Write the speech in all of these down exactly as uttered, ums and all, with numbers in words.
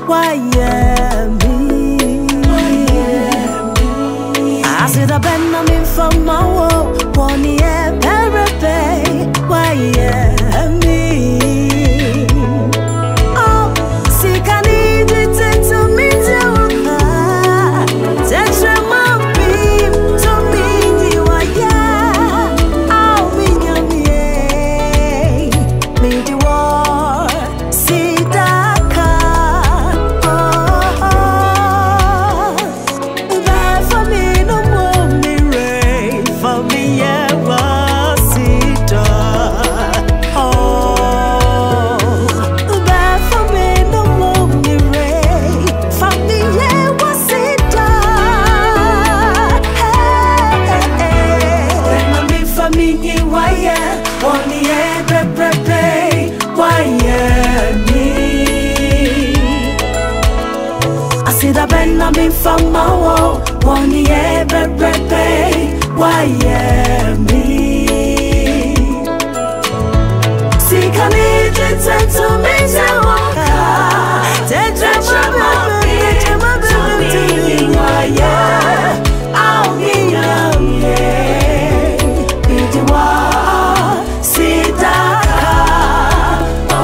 why yeah me? Aseda ben I'm in from my wall, one year parapay, why yeah me? Oh, see can it to me to her, tetra my beam to me, why yeah, I'll be yummy, me the war, see that car, oh, that for me no more me rain, for me yeah, was it oh, that for me no more me rain, for me yeah, was it hey, hey, when I'm in for me, why yeah, one yeah, pre pre pre, why yeah me? I see that when I'm in from my wall, one year, baby, why yeah me? See, can it turn to me to walk out? Take my baby, my baby, why yeah? I'll be young, yeah. Be the one, see that car,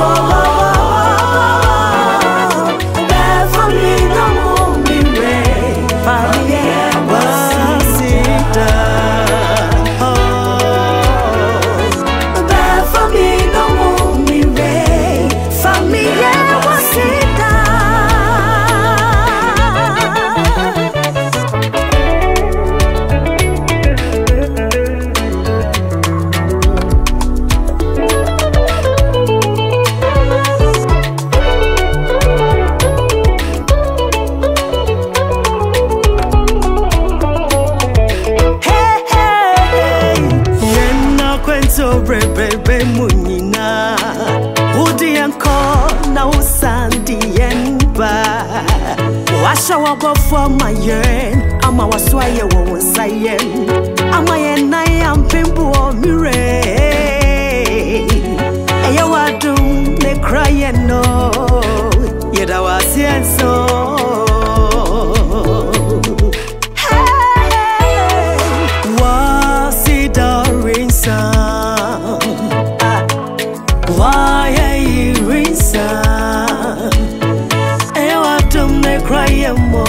oh, there for me no more me rain, for me yeah, was it oh, there for me no more me rain, for me yeah, was it so brebe munina udi anko na usandi enba washa wabofo mayen ama waswaye wo nsayem ama yen na yam pimbu o mire eya wadum ne cry no yeda wasienso why are you reason? I want to make cry more.